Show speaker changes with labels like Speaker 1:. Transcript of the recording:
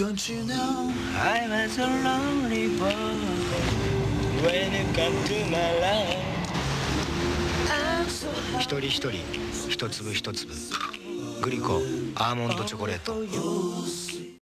Speaker 1: Don't you know I was a lonely boy when you come to my life. 一人一人一粒一粒グリコアーモンドチョコレート。